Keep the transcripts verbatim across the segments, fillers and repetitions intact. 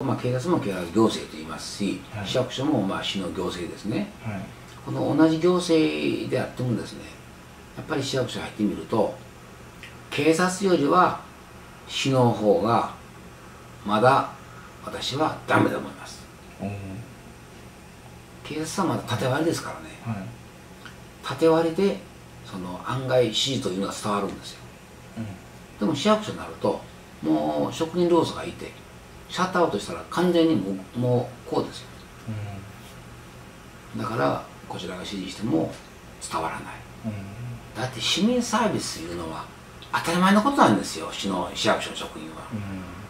まあ、警察も警察行政と言いますし、はい、市役所もまあ市の行政ですね、はい、この同じ行政であってもですね、やっぱり市役所入ってみると警察よりは市の方がまだ私はダメだと思います。うん、警察はまだ縦割りですからね、はい、縦割りでその案外指示というのが伝わるんですよ。うん、でも市役所になるともう職人労組がいてシャットアウトしたら完全にもう、もうこうですよ。うん、だからこちらが指示しても伝わらない。うん、だって市民サービスいうのは当たり前のことなんですよ、市の市役所の職員は。うん、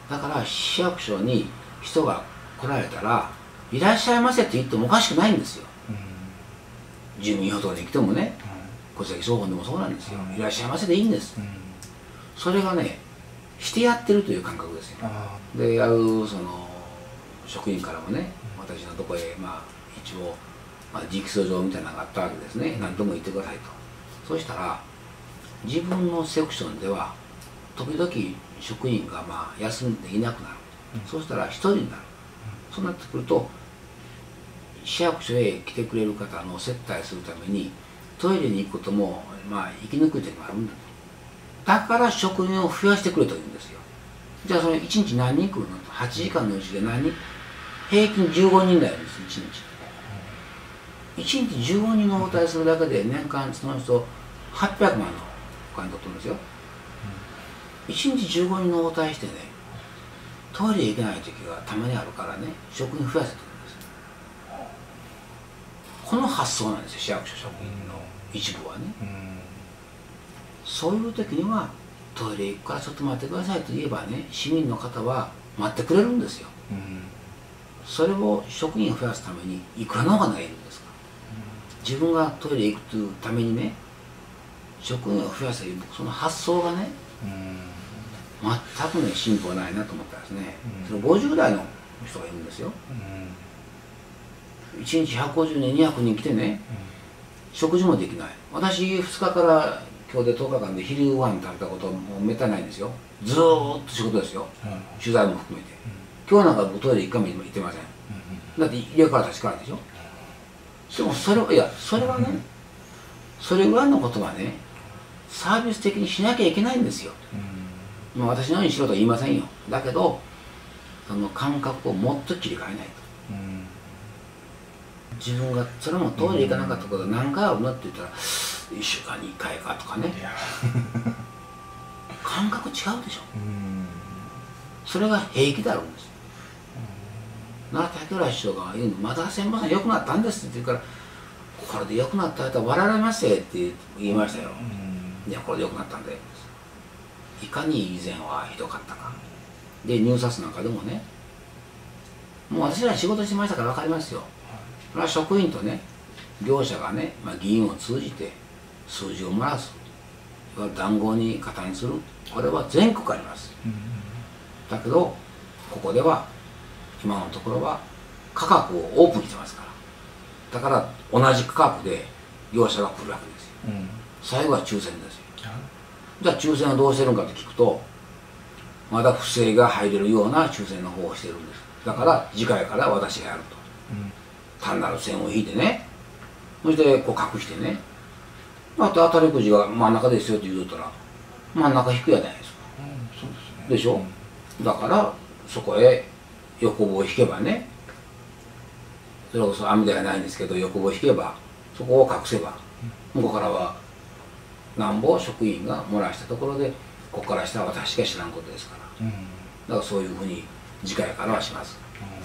だから市役所に人が来られたら「いらっしゃいませ」って言ってもおかしくないんですよ。うん、住民票とかで来てもね、うん、戸籍謄本でもそうなんですよ。うん、いらっしゃいませでいいんです。うん、それがねしてやってるという感覚ですよ。であるその職員からもね、私のとこへまあ一応、まあ、直訴状みたいなのがあったわけですね。何とも言ってくださいと。そうしたら自分のセクションでは時々職員がまあ休んでいなくなる。うん、そうしたら一人になる。うん、そうなってくると市役所へ来てくれる方の接待するためにトイレに行くこともまあ行きにくい時もあるんだと。だから職員を増やしてくれと言うんですよ。じゃあそのいちにち何人来るのと。はちじかんのうちで何人、平均じゅうごにんだよです、いちにち。いちにちじゅうごにんを応対するだけで年間その人はっぴゃくまんのお金取ってるんですよ。いちにちじゅうごにんの応対してね、トイレ行けない時がたまにあるからね、職員増やせと言うんです。この発想なんですよ、市役所職員の一部はね。そういう時にはトイレ行くからちょっと待ってくださいと言えばね、市民の方は待ってくれるんですよ。うん、それを職員を増やすためにいくらのお金がいるんですか。うん、自分がトイレ行くというためにね、職員を増やすというその発想がね、うん、全くね進歩がないなと思ったんですね。うん、そのごじゅう代の人がいるんですよ。うん、いちにちひゃくごじゅうにんにひゃくにん来てね、うん、食事もできない。私ふつかから今日でとおかかんで昼ご飯食べたこともめったにないんですよ。ずーっと仕事ですよ、うん、取材も含めて。うん、今日なんか僕トイレ一回も行ってません。うん、だって入れから立ちからでしょ。でもそれはいやそれはね、それぐらいのことはねサービス的にしなきゃいけないんですよ。うん、まあ私のようにしろとは言いませんよ。だけどその感覚をもっと切り替えないと。うん、自分がそれもトイレ行かなかったことが何回あるのって言ったらいっしゅうかんにいっかいかとかね感覚違うでしょ。それが平気であるんです。奈良竹浦師匠が言うの「まだ千葉さん良くなったんです」って言うから「これで良くなったら笑われますよ」って言いましたよ。いやこれで良くなったんだよ。いかに以前はひどかったか。で入札なんかでもね、もう私ら仕事してましたから分かりますよ。それは職員とね業者がね、まあ、議員を通じて数字を漏らす、いわゆる談合に加担する、これは全国あります。うん、だけどここでは今のところは価格をオープンにしてますから、だから同じ価格で業者が来るわけですよ。うん、最後は抽選ですよ。じゃあ抽選はどうしてるのかと聞くと、まだ不正が入れるような抽選の方をしてるんです。だから次回から私がやると。うん、単なる線を引いてね、そしてこう隠してね、あと当たりくじが真ん中ですよって言うたら真ん中引くやないですか。うん、そうですね。でしょ。うん、だからそこへ横棒を引けばね、それこそ網ではないんですけど横棒を引けばそこを隠せば、向こうからはなんぼ職員が漏らしたところでここから下は私が知らんことですから、うん、だからそういうふうに次回からはします。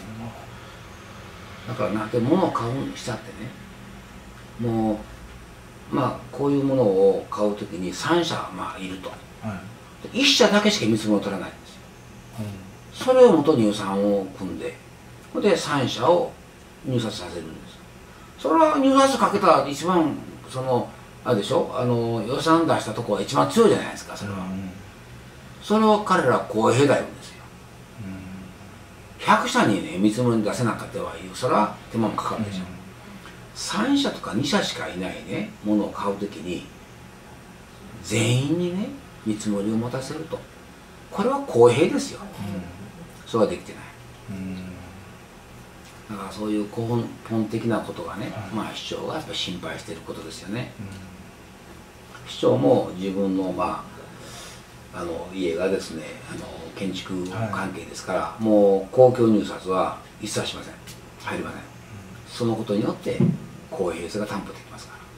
うん、だからなんて物を買うにしたってね、もうまあこういうものを買うときにさんしゃまあいると、はい、いっしゃだけしか見積もりを取らないんですよ。うん、それをもとに予算を組んで、でさんしゃを入札させるんです。それは入札かけたら一番そのあれでしょ、あの予算出したところは一番強いじゃないですか。それは、うん、それを彼らは公平だ言うんですよ。うん、ひゃくしゃにね見積もり出せなかったはいい、それは手間もかかるでしょ。うん、さんしゃとかにしゃしかいないねものを買うときに全員にね見積もりを持たせると、これは公平ですよ。うん、それはできてない。 だからそういう根本的なことがね、まあ市長がやっぱり心配していることですよね。市長も自分のまああの家がですね、あの建築関係ですから、もう公共入札は一切しません、入りません。そのことによって公平性が担保できますから。